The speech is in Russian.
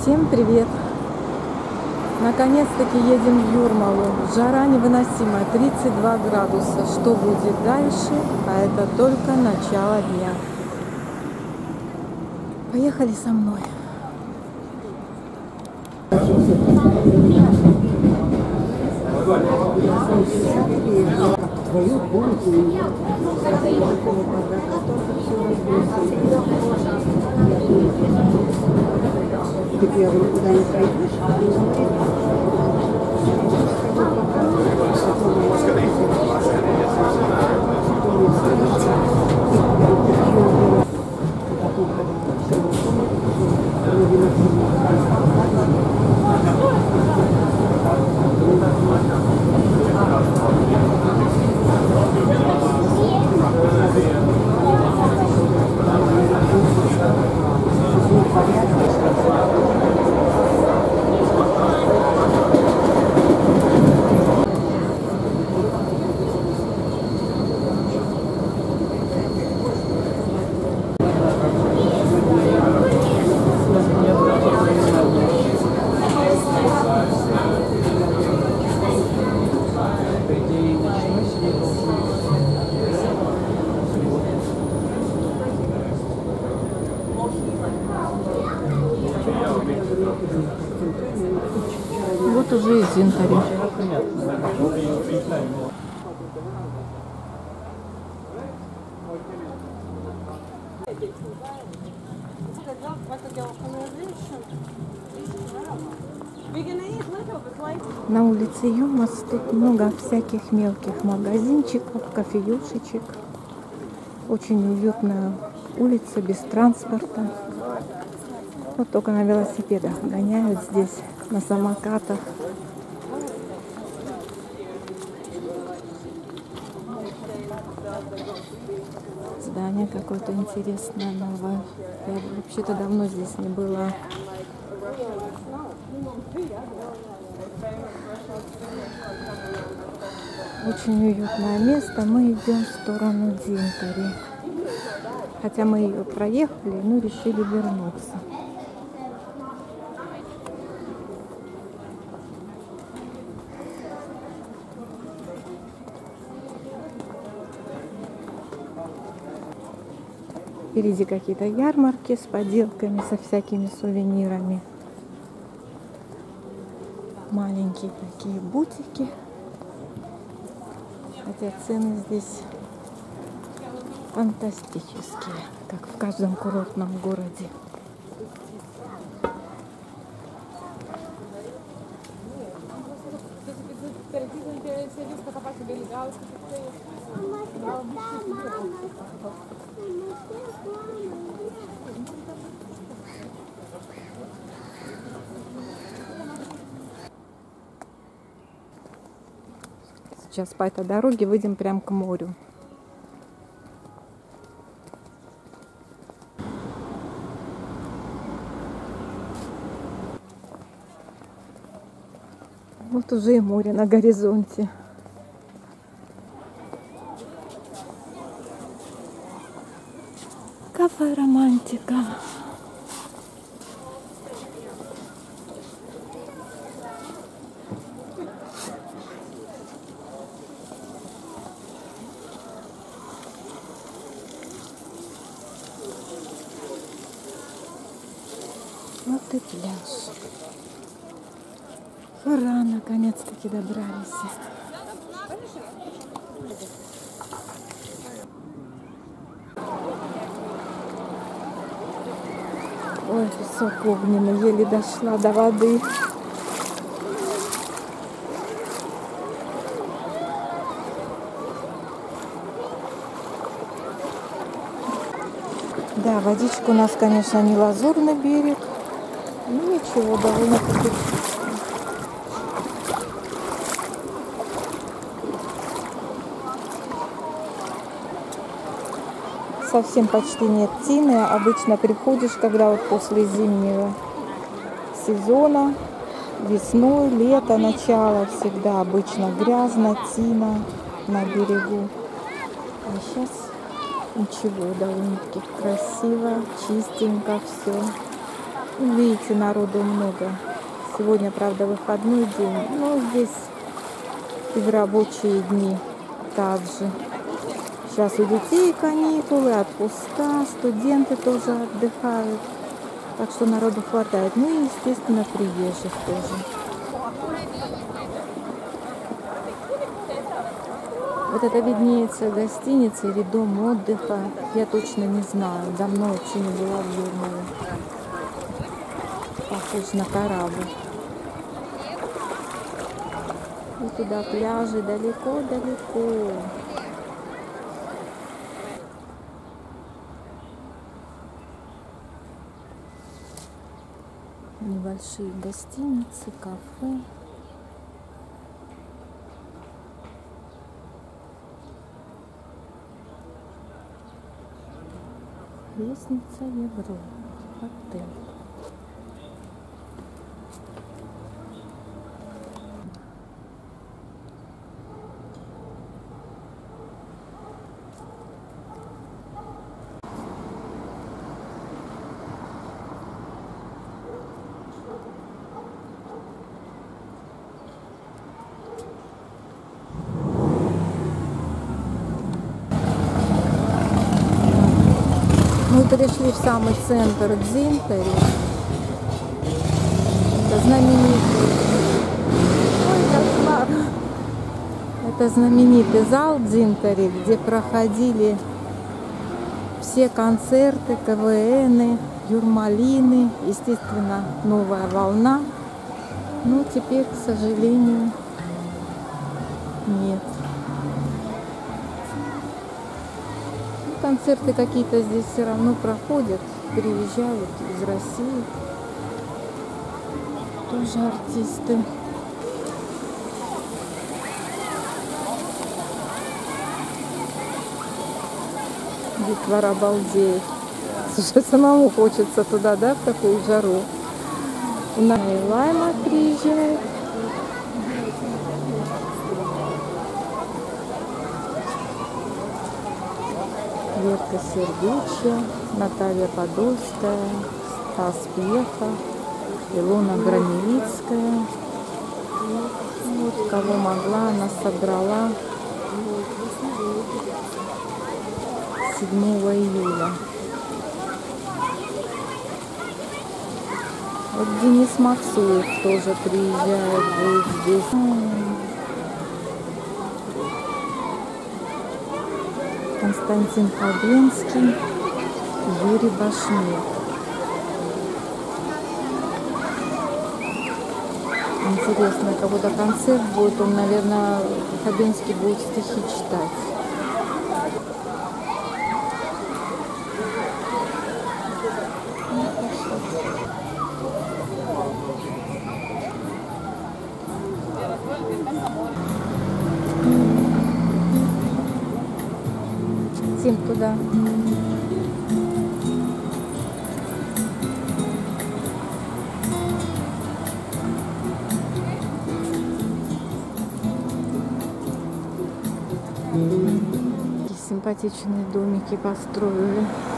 Всем привет! Наконец-таки едем в Юрмалу. Жара невыносимая, 32 градуса. Что будет дальше? А это только начало дня. Поехали со мной. Ты первый куда не пойдешь? Вот уже и Зинтари. На улице Юмас тут много всяких мелких магазинчиков, кофеюшечек. Очень уютная улица, без транспорта. Вот только на велосипедах гоняют здесь, на самокатах. Здание какое-то интересное, новое. Я вообще-то давно здесь не была. Очень уютное место. Мы идем в сторону Зинтари. Хотя мы ее проехали, но решили вернуться. Впереди какие-то ярмарки с поделками, со всякими сувенирами. Маленькие такие бутики. Хотя цены здесь фантастические, как в каждом курортном городе. Сейчас по этой дороге выйдем прямо к морю. Вот уже и море на горизонте. Кафе «Романтика». Вот и пляж. Ура, наконец-таки добрались. Ой, песок огненный, еле дошла до воды. Да, водичка у нас, конечно, не лазурный берег. Ну ничего, довольно-таки. Совсем почти нет тины. Обычно приходишь, когда вот после зимнего сезона, весной, лето, начало, всегда обычно грязно, тина на берегу. А сейчас ничего, довольно-таки красиво, чистенько все. Видите, народу много. Сегодня, правда, выходной день, но здесь и в рабочие дни также. Сейчас у детей каникулы, отпуска, студенты тоже отдыхают. Так что народу хватает. Ну и, естественно, приезжих тоже. Вот это виднеется гостиница или дом отдыха. Я точно не знаю. Давно вообще не была в Юрмале. Похож на корабль. И туда пляжи далеко-далеко. Небольшие гостиницы, кафе. Лестница Европы. Отель. Мы пришли в самый центр Дзинтари. Это знаменитый. Ой, кошмар. Это знаменитый зал Дзинтари, где проходили все концерты, КВНы, Юрмалины, естественно, новая волна. Но теперь, к сожалению, нет. Концерты какие-то здесь все равно проходят, приезжают из России, тоже артисты. Детвора балдеет. Слушай, самому хочется туда, да, в такую жару. У нас и Лайма приезжает. Верка Сердючая, Наталья Подольская, Стас Пьеха, Илона Граневицкая. Вот кого могла, она собрала 7 июля. Вот Денис Максуев тоже приезжает, будет здесь. Константин Хабенский, Юрий Башмет. Интересно, кого-то концерт будет, он, наверное, Хабенский будет стихи читать. Тим, туда. Симпатичные домики построили.